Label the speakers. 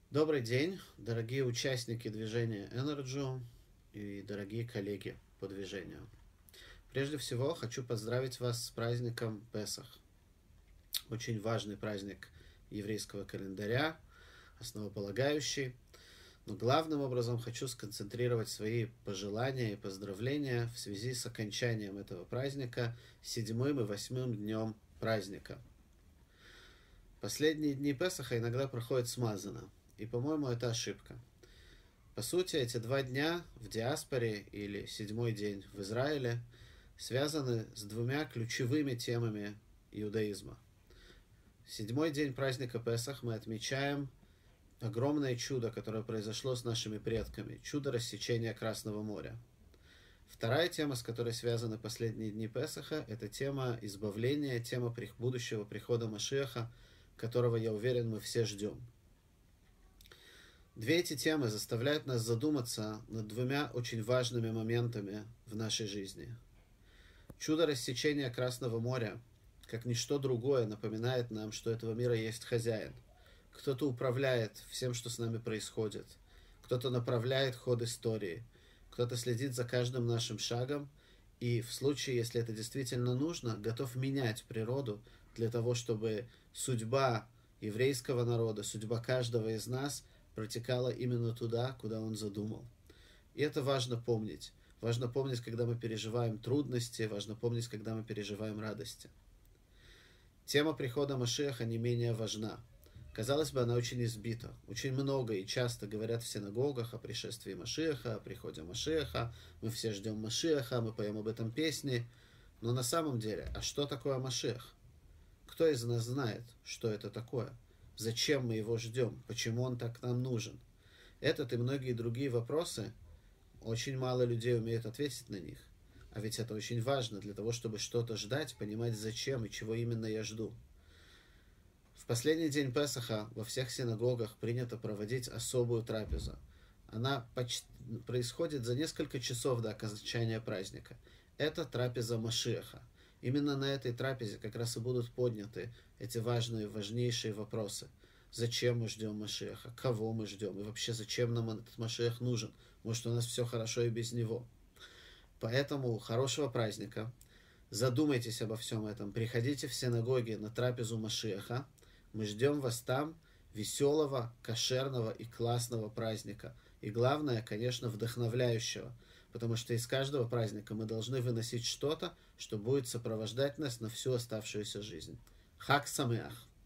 Speaker 1: Добрый день, дорогие участники движения Energy и дорогие коллеги по движению. Прежде всего, хочу поздравить вас с праздником Песах. Очень важный праздник еврейского календаря, основополагающий. Но главным образом хочу сконцентрировать свои пожелания и поздравления в связи с окончанием этого праздника, 7-м и 8-м днем праздника. Последние дни Песаха иногда проходят смазанно. И, по-моему, это ошибка. По сути, эти 2 дня в диаспоре или 7-й день в Израиле связаны с двумя ключевыми темами иудаизма. 7-й день праздника Песах мы отмечаем огромное чудо, которое произошло с нашими предками. Чудо рассечения Красного моря. Вторая тема, с которой связаны последние дни Песаха, это тема избавления, тема будущего прихода Машиаха, которого, я уверен, мы все ждем. Две эти темы заставляют нас задуматься над двумя очень важными моментами в нашей жизни. Чудо рассечения Красного моря, как ничто другое, напоминает нам, что этого мира есть хозяин. Кто-то управляет всем, что с нами происходит. Кто-то направляет ход истории. Кто-то следит за каждым нашим шагом и в случае, если это действительно нужно, готов менять природу для того, чтобы судьба еврейского народа, судьба каждого из нас протекала именно туда, куда он задумал. И это важно помнить. Важно помнить, когда мы переживаем трудности, важно помнить, когда мы переживаем радости. Тема прихода Машиаха не менее важна. Казалось бы, она очень избита. Очень много и часто говорят в синагогах о пришествии Машиаха, о приходе Машиаха. Мы все ждем Машиаха, мы поем об этом песни. Но на самом деле, а что такое Машиах? Кто из нас знает, что это такое? Зачем мы его ждем? Почему он так нам нужен? Этот и многие другие вопросы, очень мало людей умеют ответить на них. А ведь это очень важно для того, чтобы что-то ждать, понимать зачем и чего именно я жду. В последний день Песаха во всех синагогах принято проводить особую трапезу. Она происходит за несколько часов до окончания праздника. Это трапеза Машиаха. Именно на этой трапезе как раз и будут подняты эти важные, важнейшие вопросы. Зачем мы ждем Машиаха? Кого мы ждем? И вообще, зачем нам этот Машиах нужен? Может, у нас все хорошо и без него? Поэтому хорошего праздника. Задумайтесь обо всем этом. Приходите в синагоги на трапезу Машиаха. Мы ждем вас там, веселого, кошерного и классного праздника. И главное, конечно, вдохновляющего. Потому что из каждого праздника мы должны выносить что-то, что будет сопровождать нас на всю оставшуюся жизнь. Хаг Самеах!